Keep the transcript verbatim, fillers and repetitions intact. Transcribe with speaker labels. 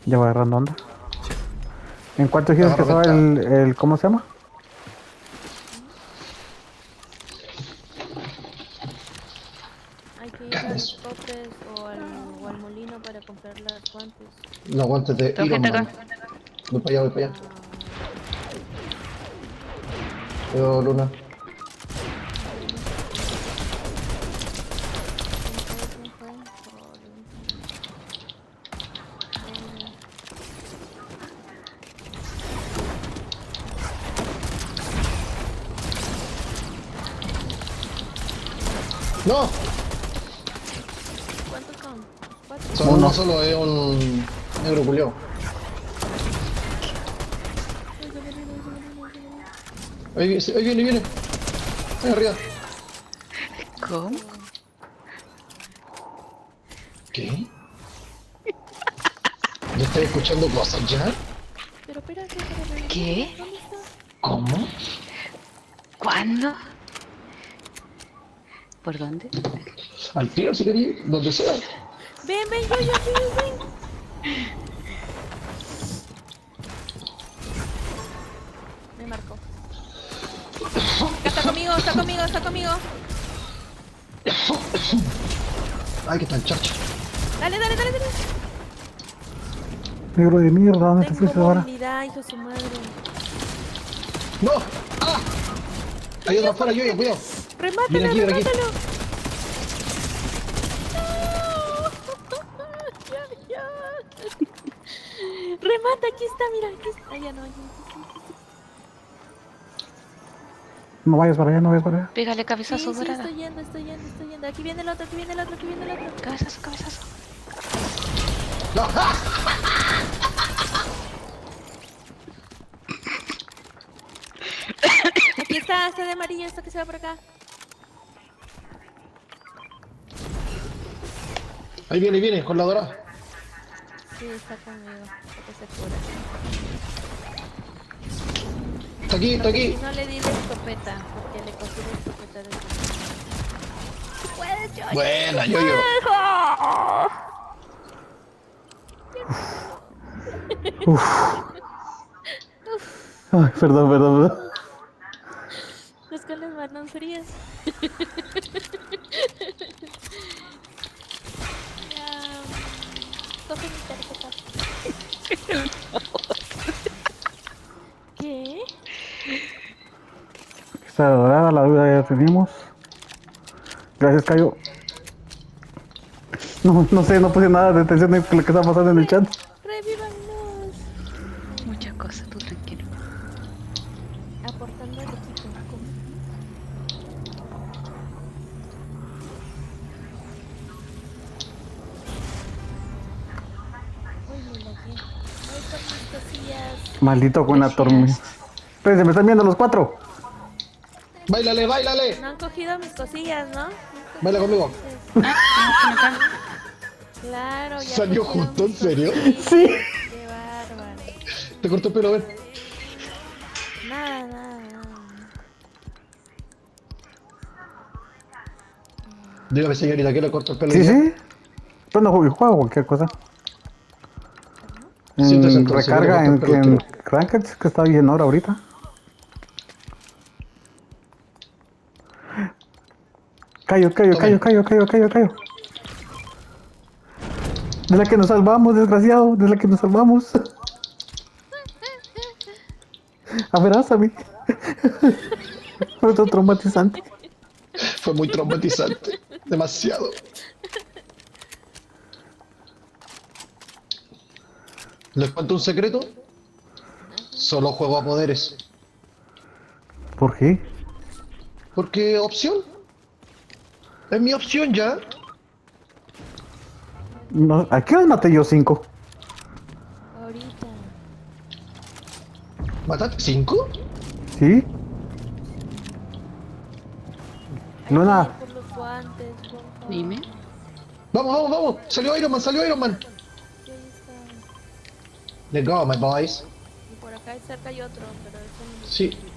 Speaker 1: Ya va agarrando onda. ¿En cuánto giros que
Speaker 2: Agarro
Speaker 1: estaba el,
Speaker 2: ventaja.
Speaker 1: el... ¿Cómo se llama?
Speaker 3: Hay que ir a los cofres o al, o al molino para comprar las guantes.
Speaker 2: Los guantes de
Speaker 4: Tengo
Speaker 2: Iron
Speaker 4: gente
Speaker 2: Man.
Speaker 4: acá.
Speaker 2: Voy para allá, voy para allá.
Speaker 3: Ah,
Speaker 2: Veo Luna.
Speaker 3: ¿quién fue? ¿Quién fue? Joder.
Speaker 2: ¡No!
Speaker 3: ¿Cuántos son? ¿Cuatro?
Speaker 2: Son uno solo, es un negro culiao. Ahí viene, ahí viene, ahí viene. Ahí arriba.
Speaker 4: ¿Cómo?
Speaker 2: ¿Qué? ¿Ya estoy escuchando cosas ya?
Speaker 3: Pero espérate, espérate.
Speaker 4: ¿Qué?
Speaker 3: ¿Dónde está?
Speaker 2: ¿Cómo?
Speaker 4: ¿Cuándo? ¿Por dónde?
Speaker 2: Al tiro si quería, donde sea.
Speaker 3: Ven, ven, yo, yo, yo, ven. Me marcó. Acá está conmigo, está conmigo, está conmigo.
Speaker 2: Ay, que tan chacho.
Speaker 3: Dale, dale, dale, dale.
Speaker 1: Negro de mierda, ¿dónde te
Speaker 3: Tengo
Speaker 1: fuiste ahora?
Speaker 3: movilidad, hijo de su madre.
Speaker 2: ¡No! ¡Ah! Hay otro afuera, yo, yo, cuidado.
Speaker 3: Remátalo,
Speaker 2: Viene aquí, viene aquí.
Speaker 3: remátalo. No. Ya, ya. Remata, aquí está, mira, aquí está. Ah, ya no, ya, ya,
Speaker 1: No vayas para allá, no vayas para allá.
Speaker 4: Pégale
Speaker 3: ya.
Speaker 4: cabezazo,
Speaker 3: Sí, sí,
Speaker 4: dorada.
Speaker 3: estoy yendo, estoy yendo, estoy yendo. Aquí viene el otro, aquí viene el otro, aquí viene el otro.
Speaker 4: Cabezazo, cabezazo.
Speaker 2: ¡No! ¡Ah!
Speaker 3: Aquí está, está de amarillo, esto que se va por acá.
Speaker 2: Ahí viene, ahí viene, con la dorada.
Speaker 3: Sí, está conmigo. Para que se cura.
Speaker 2: Está aquí, está aquí.
Speaker 3: Y no le di la escopeta, porque le cogí la escopeta de... ¡Puedes, yo!
Speaker 2: Buena, yo, yo.
Speaker 1: Uf. Ay, perdón, perdón, perdón.
Speaker 3: Los con las manos frías. Ya, coge mi tarjeta. ¿Qué?
Speaker 1: Está dorada, la duda ya tenemos. Gracias, Cayo. No, no sé, no puse nada de atención de lo que está pasando en el chat.
Speaker 3: ¡Revívanos!
Speaker 4: Muchas cosas, tú tranquilo.
Speaker 3: Aportando al equipo. ¿Cómo? Uy, me lagué. Voy por mis cosillas.
Speaker 1: Maldito con la tormenta. Espérense, me están viendo los cuatro.
Speaker 2: Báilale, báilale.
Speaker 3: No han cogido mis cosillas, ¿no?
Speaker 2: Baila conmigo.
Speaker 4: Ah, están acá.
Speaker 3: Claro, ya
Speaker 2: ¿Salió
Speaker 3: cogieron
Speaker 2: justo? ¿En
Speaker 3: mis
Speaker 2: serio?
Speaker 3: cosillas.
Speaker 1: Sí.
Speaker 3: Qué bárbaro.
Speaker 2: Te corto el pelo, ven.
Speaker 3: Nada, nada, nada.
Speaker 2: Dígame, señorita, que le corto el pelo
Speaker 1: Sí,
Speaker 2: ya.
Speaker 1: sí. Yo no juego, juego cualquier cosa.
Speaker 2: Sí, entonces,
Speaker 1: En
Speaker 2: entonces,
Speaker 1: recarga
Speaker 2: yo le
Speaker 1: en,
Speaker 2: corto el
Speaker 1: en
Speaker 2: pelo.
Speaker 1: Ranked, que está bien ahora ahorita. Cayo, Cayo, Cayo, Cayo, Cayo, Cayo, Cayo. De la que nos salvamos, desgraciado, de la que nos salvamos. Abrázame. Fue todo traumatizante.
Speaker 2: Fue muy traumatizante. Demasiado. ¿Les cuento un secreto? Solo juego a poderes.
Speaker 1: ¿Por qué?
Speaker 2: Porque opción. Es mi opción ya.
Speaker 1: No, ¿a qué hora maté yo cinco?
Speaker 3: Ahorita.
Speaker 2: ¿Mataste cinco?
Speaker 1: ¿Sí?
Speaker 3: Hay
Speaker 1: No,
Speaker 3: que
Speaker 1: nada.
Speaker 3: ir por los guantes, por favor.
Speaker 4: Dime.
Speaker 2: Vamos, vamos, vamos. Salió Iron Man, salió Iron Man.
Speaker 3: Y ahí está.
Speaker 2: Let's go, my boys.
Speaker 3: Y por acá cerca hay otro, pero eso no...
Speaker 2: Sí.